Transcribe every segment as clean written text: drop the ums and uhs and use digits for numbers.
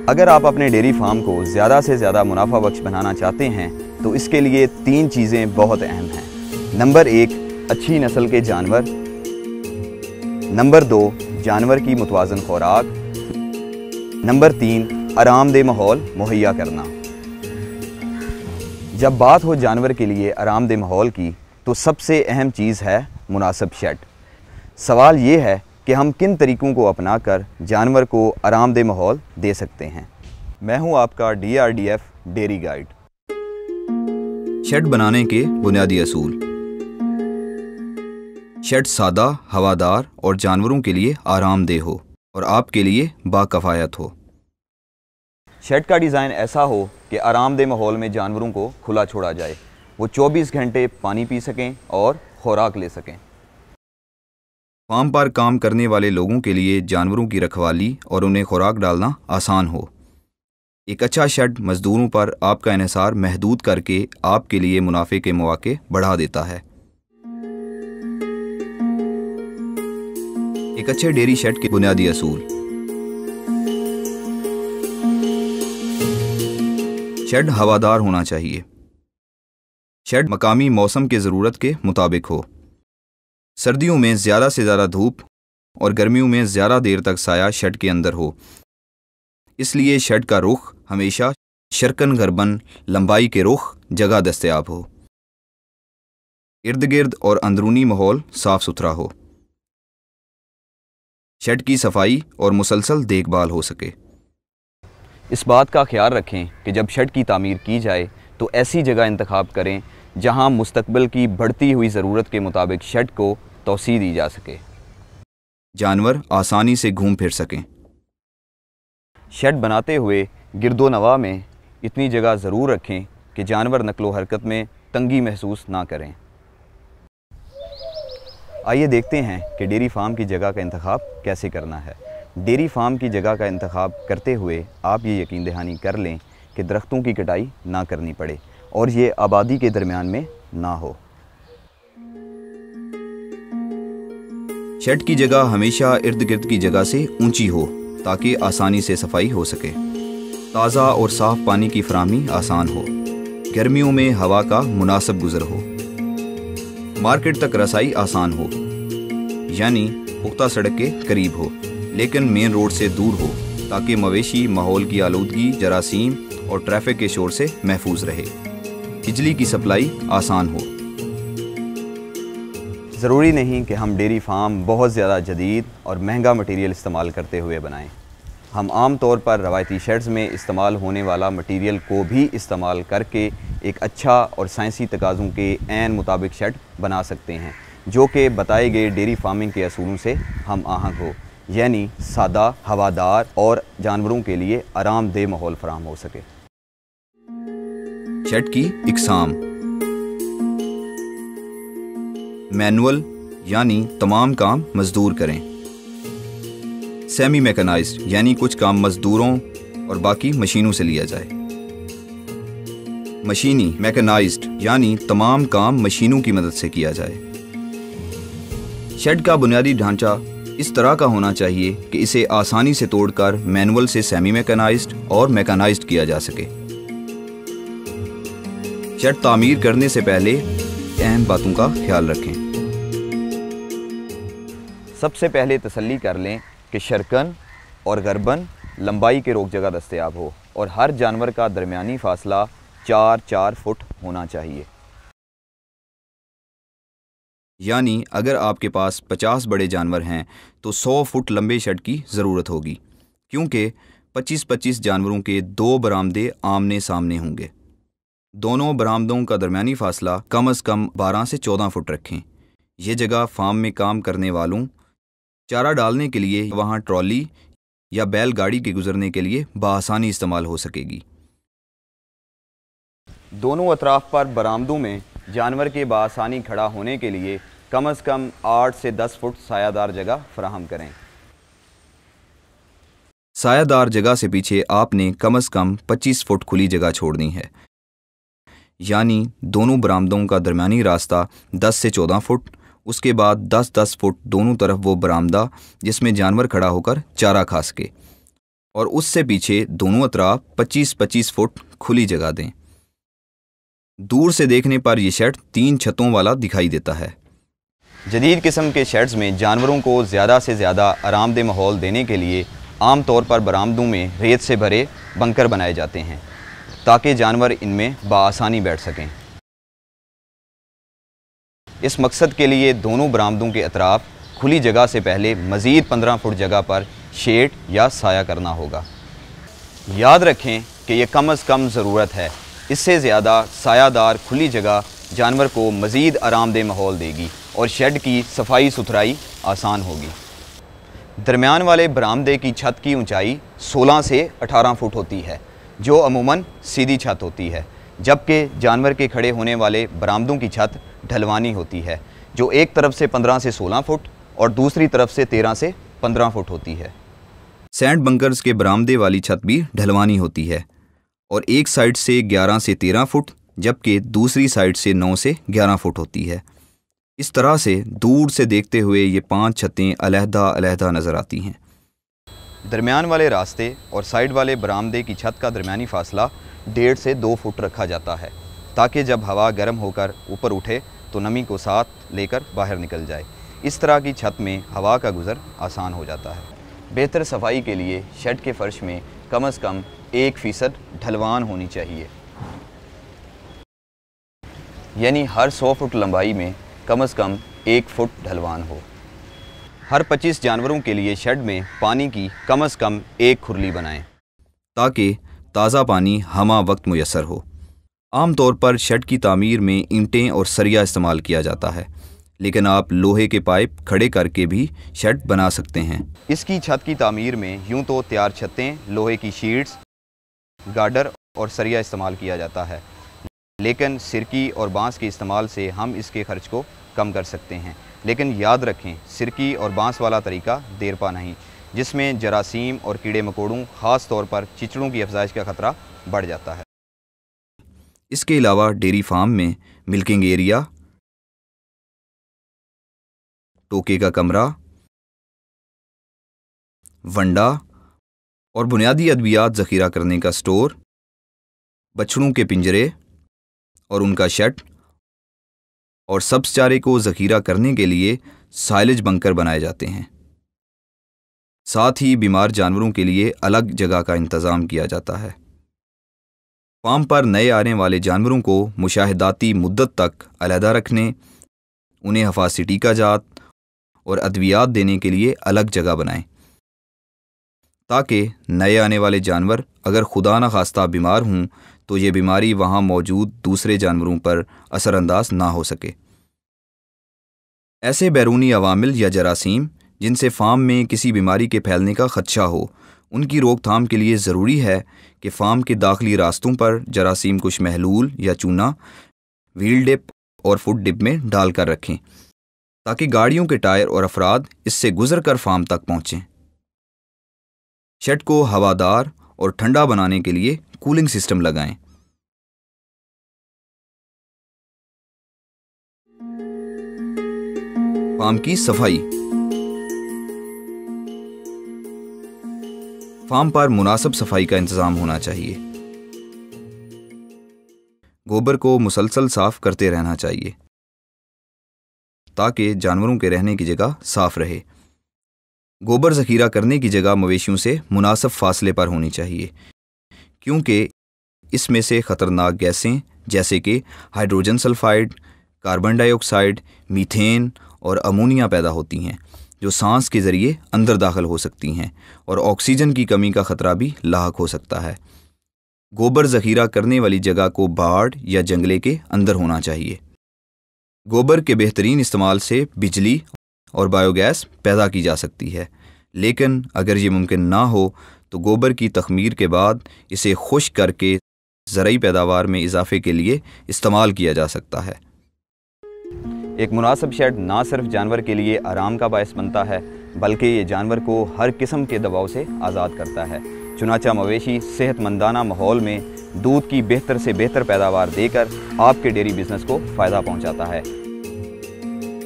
अगर आप अपने डेयरी फार्म को ज़्यादा से ज़्यादा मुनाफा बख्श बनाना चाहते हैं तो इसके लिए 3 चीज़ें बहुत अहम हैं। नंबर 1, अच्छी नस्ल के जानवर। नंबर 2, जानवर की मुतवाज़न खुराक। नंबर 3, आरामदेह माहौल मुहैया करना। जब बात हो जानवर के लिए आरामदेह माहौल की तो सबसे अहम चीज़ है मुनासिब शेड। सवाल ये है कि हम किन तरीक़ों को अपनाकर जानवर को आरामदेह माहौल दे सकते हैं। मैं हूं आपका DRDF डेयरी गाइड। शेड बनाने के बुनियादी असूल। शेड सादा, हवादार और जानवरों के लिए आरामदेह हो और आपके लिए बाकफ़ायत हो। शेड का डिज़ाइन ऐसा हो कि आरामदेह माहौल में जानवरों को खुला छोड़ा जाए, वो 24 घंटे पानी पी सकें और खुराक ले सकें। फार्म पर काम करने वाले लोगों के लिए जानवरों की रखवाली और उन्हें खुराक डालना आसान हो। एक अच्छा शेड मज़दूरों पर आपका इन्हिसार महदूद करके आपके लिए मुनाफे के मौके बढ़ा देता है। एक अच्छे डेयरी शेड के बुनियादी असूल। शेड हवादार होना चाहिए। शेड मकामी मौसम के ज़रूरत के मुताबिक हो। सर्दियों में ज़्यादा से ज़्यादा धूप और गर्मियों में ज़्यादा देर तक साया शेड के अंदर हो, इसलिए शेड का रुख हमेशा शर्कन गर्बन लंबाई के रुख जगह दस्तयाब हो। इर्द गिर्द और अंदरूनी माहौल साफ़ सुथरा हो। शेड की सफाई और मुसलसल देखभाल हो सके। इस बात का ख्याल रखें कि जब शेड की तामीर की जाए तो ऐसी जगह इंतखाब करें जहां मुस्तकबिल की बढ़ती हुई ज़रूरत के मुताबिक शेड को तौसी दी जा सके, जानवर आसानी से घूम फिर सकें। शेड बनाते हुए गिरदो नवा में इतनी जगह ज़रूर रखें कि जानवर नकलो हरकत में तंगी महसूस ना करें। आइए देखते हैं कि डेयरी फार्म की जगह का इंतखाब कैसे करना है। डेयरी फार्म की जगह का इंतखाब करते हुए आप ये यकीन दहानी कर लें कि दरख्तों की कटाई ना करनी पड़े और ये आबादी के दरमियान में ना हो। शेड की जगह हमेशा इर्द गिर्द की जगह से ऊंची हो ताकि आसानी से सफाई हो सके। ताज़ा और साफ़ पानी की फराहमी आसान हो। गर्मियों में हवा का मुनासिब गुज़र हो। मार्केट तक रसाई आसान हो, यानी पुख्ता सड़क के करीब हो लेकिन मेन रोड से दूर हो ताकि मवेशी माहौल की आलूदगी, जरासीम और ट्रैफिक के शोर से महफूज रहे। बिजली की सप्लाई आसान हो। ज़रूरी नहीं कि हम डेयरी फार्म बहुत ज़्यादा जदीद और महंगा मटीरियल इस्तेमाल करते हुए बनाएं। हम आम तौर पर रवायती शेड्स में इस्तेमाल होने वाला मटीरियल को भी इस्तेमाल करके एक अच्छा और साइंसी तकाज़ों के ऐन मुताबिक शेड बना सकते हैं जो कि बताए गए डेयरी फार्मिंग के असूलों से हम आहंग हो, यानी सादा, हवादार और जानवरों के लिए आरामदेह माहौल फराहम हो सके। शेड की इकसाम। मैनुअल यानी तमाम काम मजदूर करें। सेमी मैकेनाइज्ड यानी कुछ काम मजदूरों और बाकी मशीनों से लिया जाए। मशीनी मैकेनाइज्ड यानी तमाम काम मशीनों की मदद से किया जाए। शेड का बुनियादी ढांचा इस तरह का होना चाहिए कि इसे आसानी से तोड़कर मैनुअल से सेमी मैकेनाइज्ड और मैकेनाइज्ड किया जा सके। शेड तामीर करने से पहले अहम बातों का ख्याल रखें। सबसे पहले तसल्ली कर लें कि शर्कन और गर्बन लंबाई के रोक जगह दस्तयाब हो और हर जानवर का दरमियानी फासला 4-4 फुट होना चाहिए। यानी अगर आपके पास 50 बड़े जानवर हैं तो 100 फुट लंबे शेड की ज़रूरत होगी, क्योंकि 25-25 जानवरों के 2 बरामदे आमने सामने होंगे। दोनों बरामदों का दरमियानी फासला कम से कम 12 से 14 फुट रखें। यह जगह फार्म में काम करने वालों चारा डालने के लिए वहां ट्रॉली या बैलगाड़ी के गुजरने के लिए बआसानी इस्तेमाल हो सकेगी। दोनों अतराफ पर बरामदों में जानवर के बआसानी खड़ा होने के लिए कम से कम 8 से 10 फुट सायादार जगह फराहम करें। सायादार जगह से पीछे आपने कम से कम 25 फुट खुली जगह छोड़नी है, यानी दोनों बरामदों का दरमियानी रास्ता 10 से 14 फुट, उसके बाद 10-10 फुट दोनों तरफ वो बरामदा जिसमें जानवर खड़ा होकर चारा खा सके। और उससे पीछे दोनों अतराफ 25-25 फुट खुली जगह दें। दूर से देखने पर यह शेड 3 छतों वाला दिखाई देता है। जदीद किस्म के शेड्स में जानवरों को ज़्यादा से ज़्यादा आरामदेह माहौल देने के लिए आम तौर पर बरामदों में रेत से भरे बंकर बनाए जाते हैं ताकि जानवर इनमें बआसानी बैठ सकें। इस मकसद के लिए दोनों बरामदों के अतराफ खुली जगह से पहले मज़ीद 15 फुट जगह पर शेड या साया करना होगा। याद रखें कि यह कम अज़ कम ज़रूरत है, इससे ज़्यादा सायादार खुली जगह जानवर को मज़ीद आरामदेह माहौल देगी और शेड की सफाई सुथराई आसान होगी। दरमियान वाले बरामदे की छत की ऊंचाई 16 से 18 फुट होती है, जो अमूमन सीधी छत होती है, जबकि जानवर के खड़े होने वाले बरामदों की छत ढलवानी होती है, जो एक तरफ से 15 से 16 फुट और दूसरी तरफ से 13 से 15 फुट होती है। सैंड बंकर्स के बरामदे वाली छत भी ढलवानी होती है और एक साइड से 11 से 13 फुट जबकि दूसरी साइड से 9 से 11 फुट होती है। इस तरह से दूर से देखते हुए ये 5 छतें अलहदा नज़र आती हैं। दरमियान वाले रास्ते और साइड वाले बरामदे की छत का दरमियानी फासला 1.5 से 2 फुट रखा जाता है ताकि जब हवा गर्म होकर ऊपर उठे तो नमी को साथ लेकर बाहर निकल जाए। इस तरह की छत में हवा का गुज़र आसान हो जाता है। बेहतर सफाई के लिए शेड के फ़र्श में कम से कम 1% ढलवान होनी चाहिए, यानी हर 100 फुट लंबाई में कम से कम 1 फुट ढलवान हो। हर 25 जानवरों के लिए शेड में पानी की कम से कम 1 खुरली बनाएं ताकि ताज़ा पानी हमा वक्त मुयस्सर हो। आमतौर पर शेड की तामीर में ईंटें और सरिया इस्तेमाल किया जाता है, लेकिन आप लोहे के पाइप खड़े करके भी शेड बना सकते हैं। इसकी छत की तामीर में यूं तो तैयार छतें, लोहे की शीट्स, गार्डर और सरिया इस्तेमाल किया जाता है, लेकिन सिरकी और बांस के इस्तेमाल से हम इसके खर्च को कम कर सकते हैं। लेकिन याद रखें, सिरकी और बांस वाला तरीका देरपा नहीं, जिसमें जरासीम और कीड़े मकोड़ों, ख़ास तौर पर चिचड़ों की अफजाइश का ख़तरा बढ़ जाता है। इसके अलावा डेयरी फार्म में मिल्किंग एरिया, टोके का कमरा, वंडा और बुनियादी अद्वियात ज़ख़ीरा करने का स्टोर, बछड़ों के पिंजरे और उनका शेड और सब्ज़ चारे को ज़ख़ीरा करने के लिए साइलेज बंकर बनाए जाते हैं। साथ ही बीमार जानवरों के लिए अलग जगह का इंतज़ाम किया जाता है। फार्म पर नए आने वाले जानवरों को मुशाहिदाती मुद्दत तक अलहदा रखने, उन्हें हफासी टीकाजात और अद्वियात देने के लिए अलग जगह बनाएं ताकि नए आने वाले जानवर अगर खुदा न खास्ता बीमार हों तो ये बीमारी वहाँ मौजूद दूसरे जानवरों पर असरअंदाज ना हो सके। ऐसे बैरूनी अवामिल या जरासीम जिनसे फार्म में किसी बीमारी के फैलने का खदशा हो, उनकी रोकथाम के लिए ज़रूरी है कि फार्म के दाखिली रास्तों पर जरासीम कुछ महलूल या चूना व्हील डिप और फुट डिप में डाल कर रखें ताकि गाड़ियों के टायर और अफराद इससे गुजर कर फार्म तक पहुँचें। शेड को हवादार और ठंडा बनाने के लिए कूलिंग सिस्टम लगाएं। फार्म की सफाई। फार्म पर मुनासिब सफाई का इंतजाम होना चाहिए। गोबर को मुसलसल साफ करते रहना चाहिए ताकि जानवरों के रहने की जगह साफ रहे। गोबर ज़ख़ीरा करने की जगह मवेशियों से मुनासिब फासले पर होनी चाहिए, क्योंकि इसमें से ख़तरनाक गैसें जैसे कि hydrogen sulphide, carbon dioxide, methane और अमोनिया पैदा होती हैं, जो सांस के ज़रिए अंदर दाखिल हो सकती हैं और ऑक्सीजन की कमी का ख़तरा भी लाहक हो सकता है। गोबर ज़ख़ीरा करने वाली जगह को बाड़ या जंगले के अंदर होना चाहिए। गोबर के बेहतरीन इस्तेमाल से बिजली और बायोगैस पैदा की जा सकती है, लेकिन अगर ये मुमकिन ना हो तो गोबर की तख़मीर के बाद इसे खुश्क करके ज़रई पैदावार में इजाफे के लिए इस्तेमाल किया जा सकता है। एक मुनासिब शेड ना सिर्फ जानवर के लिए आराम का बायस बनता है, बल्कि ये जानवर को हर किस्म के दबाव से आज़ाद करता है। चुनाचा मवेशी सेहतमंदाना माहौल में दूध की बेहतर से बेहतर पैदावार देकर आपके डेयरी बिजनेस को फ़ायदा पहुंचाता है।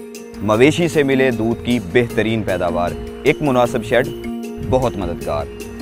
मवेशी से मिले दूध की बेहतरीन पैदावार, एक मुनासिब शेड बहुत मददगार।